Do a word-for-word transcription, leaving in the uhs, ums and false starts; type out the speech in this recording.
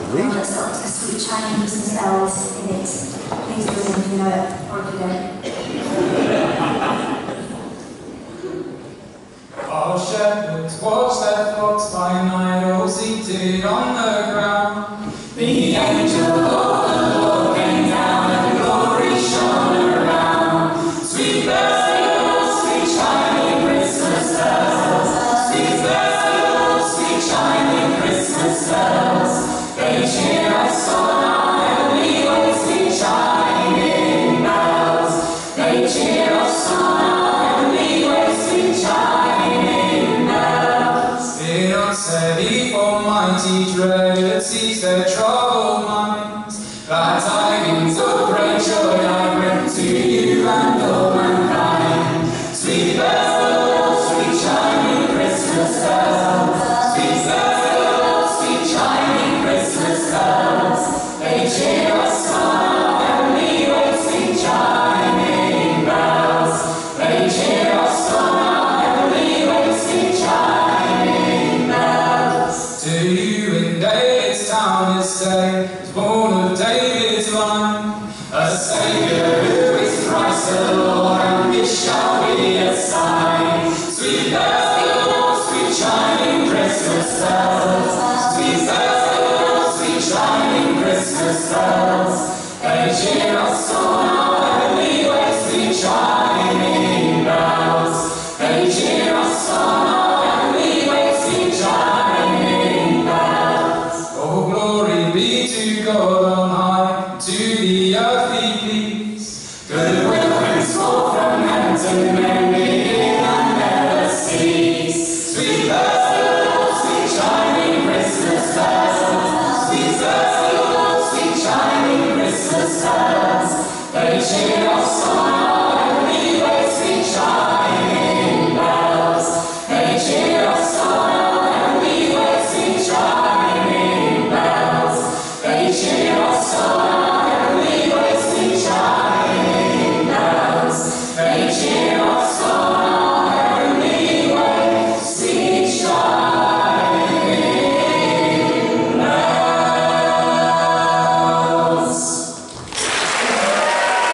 Lovely. One that's got a sweet chiming Christmas bells in it. Please do it if you know it, or if you don't. While shepherds watch their flocks by night, all seated on the ground, the angel of the Lord came down and glory shone around. Sweet bells, sweet chiming Christmas bells, sweet bells, sweet chiming Christmas bells, they cheer us on our heavenly way. Sweet chiming bells, they cheer us on our heavenly way. Sweet chiming bells, they are steady for mighty dread, cease their troubled minds. Glad tidings of great joy I bring to you and all mankind. Sweet bells, sweet chiming Christmas bells, sweet bells, sweet chiming Christmas bells, they cheer us on our heavenly way. Sweet chiming bells, they cheer us on our heavenly way. Sweet chiming bells, to you in David's town this day is born of David's line a Saviour who is Christ the Lord, and this shall be a sign. Sweet bells, sweet chiming Christmas bells, sweet bells, sweet chiming Christmas bells, they cheer us on our heavenly way. Sweet chiming bells, they cheer us on our heavenly way. Sweet chiming bells, oh glory be to God on high, to the earthly peace, goodwill henceforth from heaven to men, begin and never cease. Sweet bells, sweet chiming Christmas bells, sweet bells, sweet chiming Christmas bells, they cheer us on our heavenly way. Sweet chiming bells, they cheer us on our heavenly way. Sweet chiming bells, they cheer us on our